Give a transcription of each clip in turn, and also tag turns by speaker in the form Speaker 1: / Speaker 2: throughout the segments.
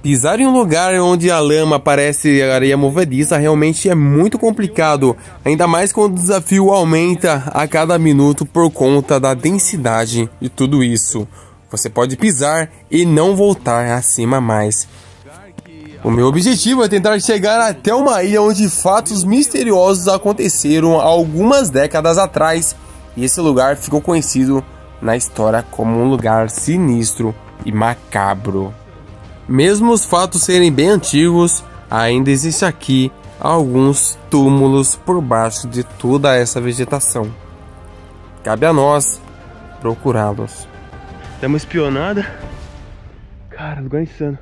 Speaker 1: Pisar em um lugar onde a lama parece areia movediça realmente é muito complicado, ainda mais quando o desafio aumenta a cada minuto por conta da densidade de tudo isso. Você pode pisar e não voltar acima mais. O meu objetivo é tentar chegar até uma ilha onde fatos misteriosos aconteceram algumas décadas atrás, e esse lugar ficou conhecido na história como um lugar sinistro e macabro. Mesmo os fatos serem bem antigos, ainda existe aqui alguns túmulos por baixo de toda essa vegetação. Cabe a nós procurá-los.
Speaker 2: Dá uma espionada. Cara, lugar insano.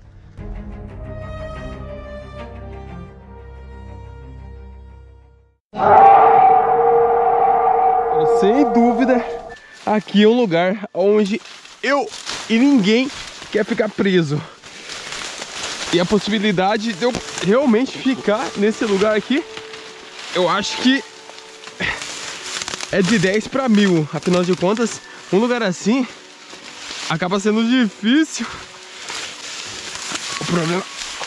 Speaker 2: Sem dúvida, aqui é um lugar onde eu e ninguém quer ficar preso. E a possibilidade de eu realmente ficar nesse lugar aqui, eu acho que é de 10 para 1000. Afinal de contas, um lugar assim acaba sendo difícil. O problema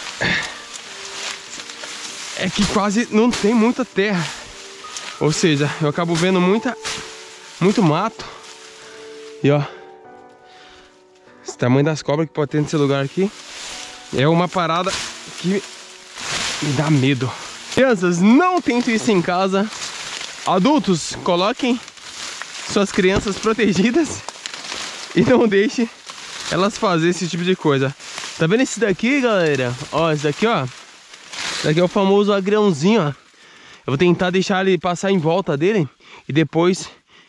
Speaker 2: é que quase não tem muita terra. Ou seja, eu acabo vendo muito mato. E ó, esse tamanho das cobras que pode ter nesse lugar aqui é uma parada que me dá medo. Crianças, não tentem isso em casa. Adultos, coloquem suas crianças protegidas e não deixem elas fazerem esse tipo de coisa. Tá vendo esse daqui, galera? Ó, esse daqui, ó. Esse daqui é o famoso agrãozinho, ó. Eu vou tentar deixar ele passar em volta dele e depois...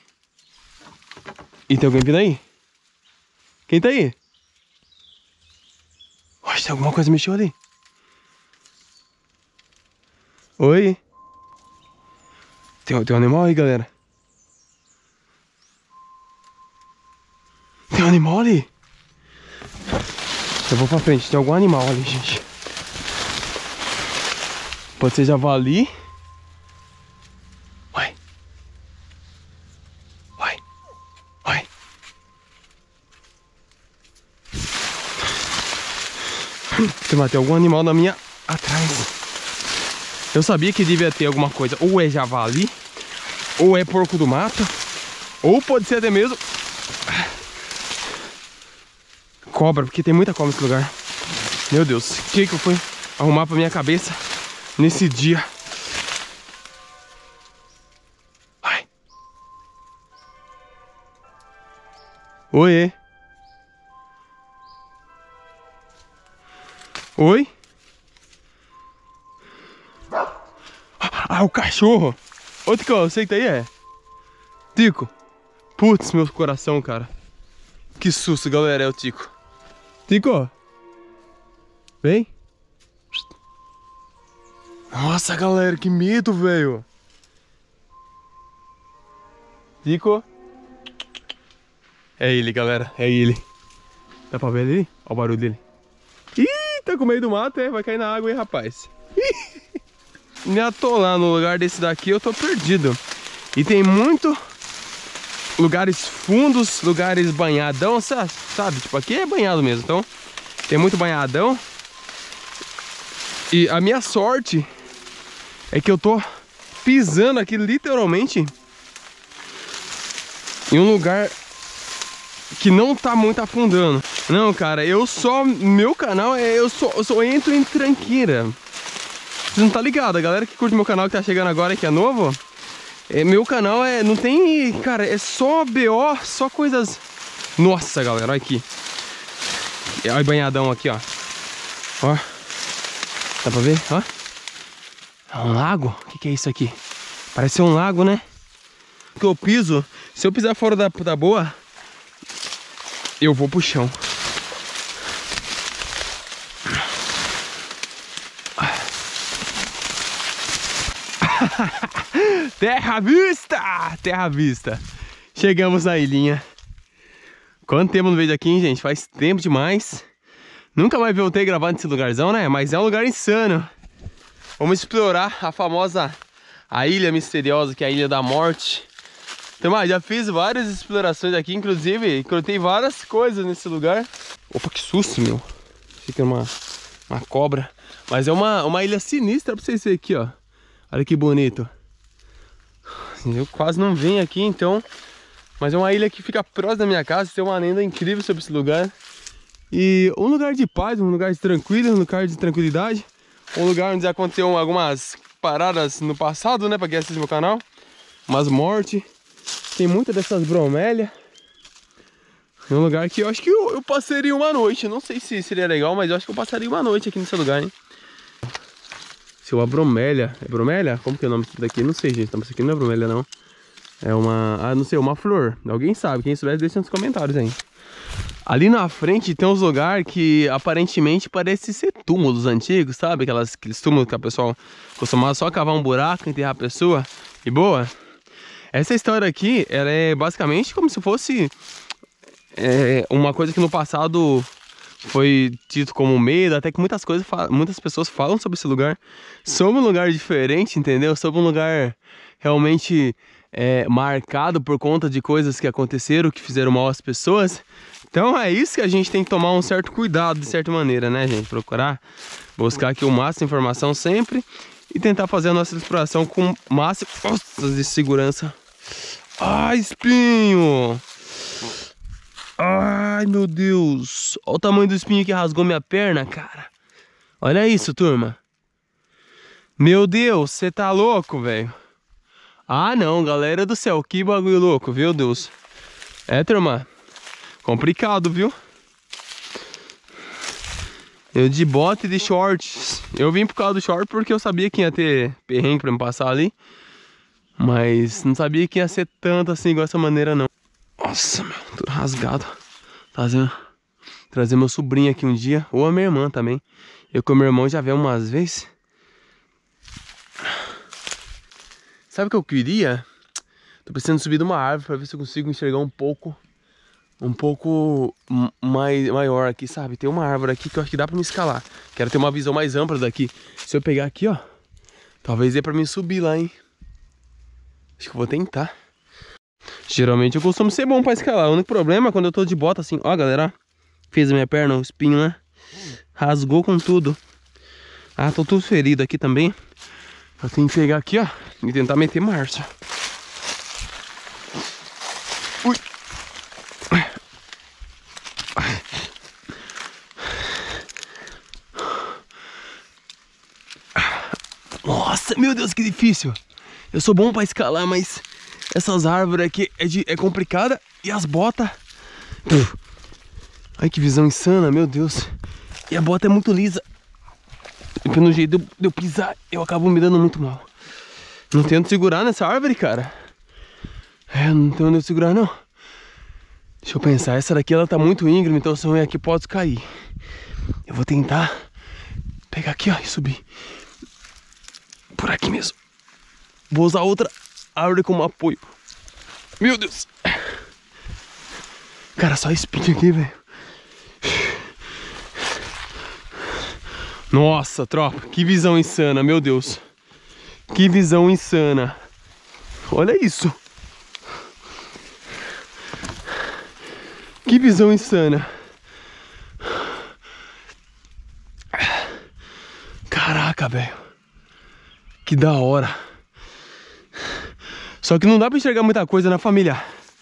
Speaker 2: E tem alguém vindo aí? Quem tá aí? Oxe, alguma coisa mexeu ali. Oi? Tem um animal aí, galera. Tem um animal ali. Eu vou pra frente, tem algum animal ali, gente. Pode ser javali. Vai. Vai. Vai. Tem algum animal na minha... atrás. Eu sabia que devia ter alguma coisa. Ou é javali, ou é porco do mato, ou pode ser até mesmo cobra, porque tem muita cobra nesse lugar. Meu Deus, o que eu fui arrumar pra minha cabeça nesse dia? Vai. Oi. Oi? Ah, o cachorro! Ô, Tico, eu sei que tá aí, é? Tico! Putz, meu coração, cara. Que susto, galera, é o Tico. Tico! Vem! Nossa, galera, que medo, velho! Tico! É ele, galera, é ele. Dá pra ver ele? Olha o barulho dele. Ih, tá com meio do mato, é? Vai cair na água aí, rapaz. Me atolar no lugar desse daqui, eu tô perdido. E tem muito lugares fundos, lugares banhadão, sabe? Tipo, aqui é banhado mesmo, então tem muito banhadão. E a minha sorte é que eu tô pisando aqui literalmente em um lugar que não tá muito afundando. Não, cara, meu canal é... Eu só entro em tranqueira. Você não tá ligado, a galera que curte meu canal, que tá chegando agora, que é novo, meu canal não tem, cara, é só BO, só coisas... Nossa, galera, olha aqui. Olha o banhadão aqui, ó. Ó. Dá pra ver? Ó. É um lago? O que é isso aqui? Parece ser um lago, né? Que eu piso, se eu pisar fora da boa, eu vou pro chão. Terra vista! Terra vista! Chegamos na ilhinha. Quanto tempo não vejo aqui, hein, gente? Faz tempo demais. Nunca mais voltei gravando nesse lugarzão, né? Mas é um lugar insano. Vamos explorar a famosa... a ilha misteriosa, que é a Ilha da Morte. Então, já fiz várias explorações aqui. Inclusive, encontrei várias coisas nesse lugar. Opa, que susto, meu. Fica uma cobra. Mas é uma ilha sinistra pra vocês verem aqui, ó. Olha que bonito. Eu quase não venho aqui, então. Mas é uma ilha que fica próxima da minha casa. Tem uma lenda incrível sobre esse lugar. E um lugar de paz, um lugar de tranquilo, um lugar de tranquilidade. Um lugar onde aconteceu algumas paradas no passado, né? Pra quem assiste meu canal. Umas mortes. Tem muitas dessas bromélias. É um lugar que eu acho que eu passaria uma noite. Não sei se seria legal, mas eu acho que eu passaria uma noite aqui nesse lugar, hein? Se uma bromélia. É bromélia? Como que é o nome daqui? Não sei, gente. Isso aqui não é bromélia, não. É uma... Ah, não sei, uma flor. Alguém sabe. Quem souber, deixa nos comentários aí. Ali na frente tem uns lugares que aparentemente parece ser túmulos antigos, sabe? Aqueles túmulos que a pessoa costumava só cavar um buraco, enterrar a pessoa e boa. Essa história aqui, ela é basicamente como se fosse uma coisa que no passado foi dito como medo, até que muitas pessoas falam sobre esse lugar. Sobre um lugar diferente, entendeu? Sobre um lugar realmente marcado por conta de coisas que aconteceram, que fizeram mal às pessoas. Então é isso que a gente tem que tomar um certo cuidado, de certa maneira, né, gente? Procurar buscar aqui o máximo de informação sempre e tentar fazer a nossa exploração com o máximo de segurança. Ai, espinho! Ai, meu Deus! Olha o tamanho do espinho que rasgou minha perna, cara. Olha isso, turma. Meu Deus, você tá louco, velho? Ah, não, galera do céu, que bagulho louco, viu, Deus? Turma. Complicado, viu? Eu de bota e de shorts. Eu vim por causa do short porque eu sabia que ia ter perrengue pra me passar ali. Mas não sabia que ia ser tanto assim, igual essa maneira, não. Nossa, meu, tudo rasgado. Trazer meu sobrinho aqui um dia. Ou a minha irmã também. Eu com meu irmão já vi umas vezes. Sabe o que eu queria? Tô precisando subir de uma árvore pra ver se eu consigo enxergar um pouco maior aqui, sabe? Tem uma árvore aqui que eu acho que dá pra me escalar. Quero ter uma visão mais ampla daqui. Se eu pegar aqui, ó, talvez dê pra mim subir lá, hein? Acho que eu vou tentar. Geralmente eu costumo ser bom pra escalar. O único problema é quando eu tô de bota assim. Ó, galera, fez a minha perna, o espinho, né? Rasgou com tudo. Ah, tô tudo ferido aqui também. Eu tenho que pegar aqui, ó, e tentar meter marcha. Ui. Nossa, meu Deus, que difícil. Eu sou bom pra escalar, mas essas árvores aqui é complicada. E as botas... Ai, que visão insana, meu Deus. E a bota é muito lisa. E pelo jeito de eu pisar, eu acabo me dando muito mal. Não tento segurar nessa árvore, cara. Não tenho onde eu segurar, não. Deixa eu pensar, essa daqui ela tá muito íngreme, então se eu venho aqui posso cair. Eu vou tentar pegar aqui, ó, e subir. Por aqui mesmo. Vou usar outra árvore como apoio. Meu Deus. Cara, só espinho aqui, velho. Nossa, tropa, que visão insana, meu Deus. Que visão insana. Olha isso. Que visão insana. Caraca, velho. Que da hora. Só que não dá pra enxergar muita coisa na família.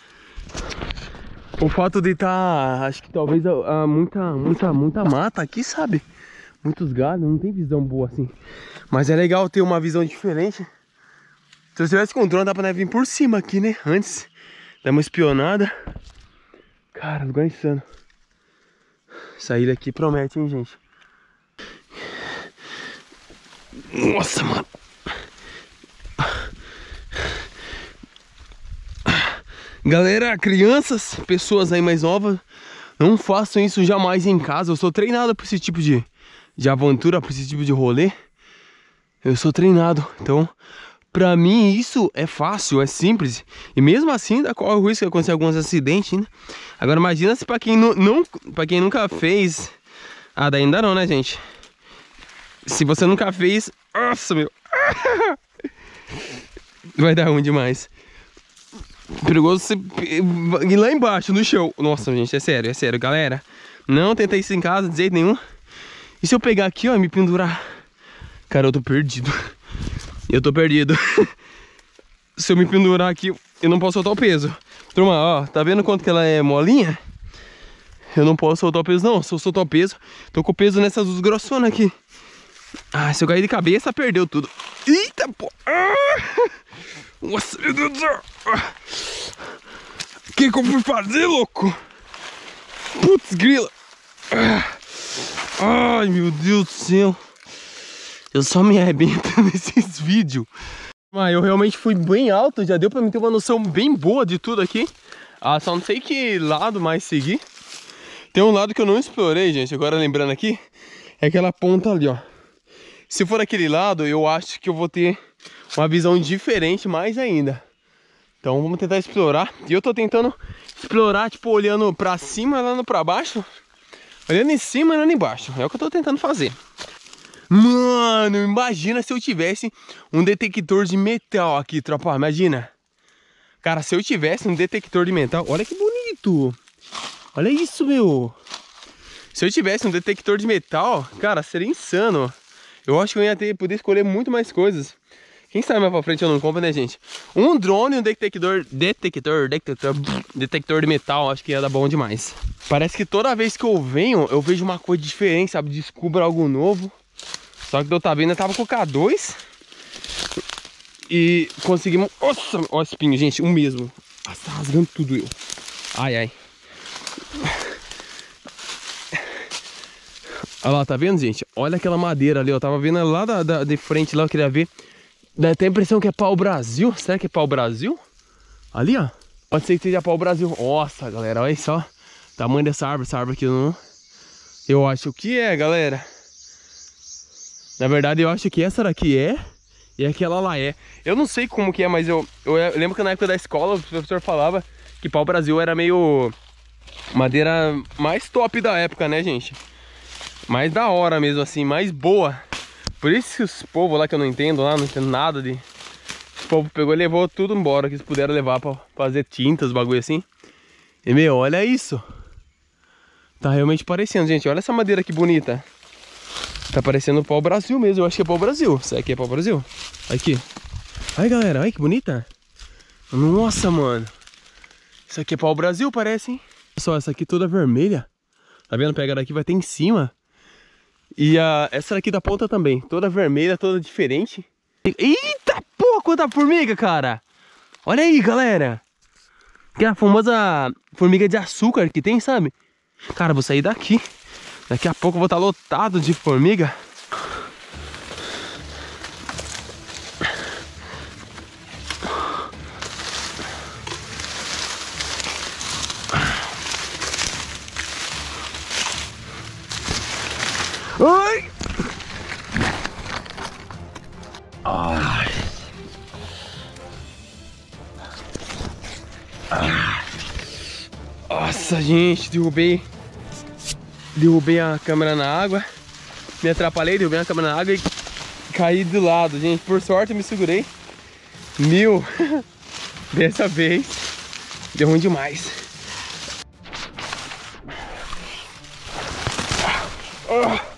Speaker 2: O fato de estar, acho que talvez muita mata aqui, sabe? Muitos galhos, não tem visão boa assim. Mas é legal ter uma visão diferente. Se eu tivesse com drone, dá pra vir por cima aqui, né? Antes, dar uma espionada. Cara, lugar insano. Essa ilha aqui promete, hein, gente? Nossa, mano. Galera, crianças, pessoas aí mais novas, não façam isso jamais em casa. Eu sou treinado pra esse tipo de aventura, pra esse tipo de rolê. Eu sou treinado, então pra mim isso é fácil, é simples. E mesmo assim ainda corre o risco de acontecer alguns acidentes, né? Agora imagina se pra quem pra quem nunca fez. Ah, daí ainda não, né, gente? Se você nunca fez, nossa, meu, vai dar ruim demais. Perigoso você ir lá embaixo no chão. Nossa, gente, é sério, galera. Não tenta isso em casa de jeito nenhum. E se eu pegar aqui, ó, e me pendurar? Cara, eu tô perdido. Eu tô perdido. Se eu me pendurar aqui, eu não posso soltar o peso. Turma, ó, tá vendo quanto que ela é molinha? Eu não posso soltar o peso, não. Se eu soltar o peso, tô com o peso nessas duas grossonas aqui. Ah, se eu cair de cabeça, perdeu tudo. Eita, pô. Nossa, meu Deus do céu. O que eu fui fazer, louco? Putz, grila. Ai, meu Deus do céu. Eu só me arrebento nesses vídeos. Mas eu realmente fui bem alto. Já deu pra me ter uma noção bem boa de tudo aqui. Ah, só não sei que lado mais seguir. Tem um lado que eu não explorei, gente. Agora lembrando aqui. É aquela ponta ali, ó. Se for aquele lado, eu acho que eu vou ter uma visão diferente mais ainda. Então vamos tentar explorar. E eu tô tentando explorar, tipo, olhando pra cima, olhando pra baixo. Olhando em cima e olhando embaixo. É o que eu tô tentando fazer. Mano, imagina se eu tivesse um detector de metal aqui, tropa. Imagina. Cara, se eu tivesse um detector de metal... Olha que bonito. Olha isso, meu. Se eu tivesse um detector de metal, cara, seria insano. Eu acho que eu ia poder escolher muito mais coisas. Quem sabe mais pra frente eu não compro, né, gente? Um drone e um detector de metal, acho que ia dar bom demais. Parece que toda vez que eu venho, eu vejo uma coisa diferente, sabe? Descubro algo novo. Só que eu tava vendo, eu tava com o K2 e conseguimos... Nossa, olha o espinho, gente, o mesmo. Nossa, tá rasgando tudo eu. Ai, ai. Olha lá, tá vendo, gente? Olha aquela madeira ali, ó. Tava vendo lá de frente, lá eu queria ver. Dá até a impressão que é pau-brasil. Será que é pau-brasil? Ali, ó. Pode ser que seja pau-brasil. Nossa, galera, olha só. O tamanho dessa árvore. Essa árvore aqui não... Eu acho que é, galera. Na verdade, eu acho que essa daqui é. E aquela lá é. Eu não sei como que é, mas eu lembro que na época da escola o professor falava que pau-brasil era meio... madeira mais top da época, né, gente? Mais da hora mesmo, assim, mais boa. Por isso que os povos lá que eu não entendo lá, não entendo nada de... O povo pegou e levou tudo embora que eles puderam levar pra fazer tintas, bagulho assim. E, meu, olha isso. Tá realmente parecendo, gente. Olha essa madeira que bonita. Tá parecendo pau-brasil mesmo. Eu acho que é pau-brasil. Isso aqui é pau-brasil. Aqui. Aí, galera. Olha que bonita. Nossa, mano. Isso aqui é pau-brasil, parece, hein? Olha só, essa aqui toda vermelha. Tá vendo? Pega daqui, vai ter em cima. E essa daqui da ponta também. Toda vermelha, toda diferente. Eita, pô, quanta formiga, cara. Olha aí, galera. Que é a famosa formiga de açúcar que tem, sabe? Cara, vou sair daqui. Daqui a pouco eu vou estar lotado de formiga. Ai! Ai! Nossa, gente, derrubei a câmera na água. Me atrapalhei, derrubei a câmera na água e caí do lado, gente. Por sorte eu me segurei. Dessa vez deu ruim demais.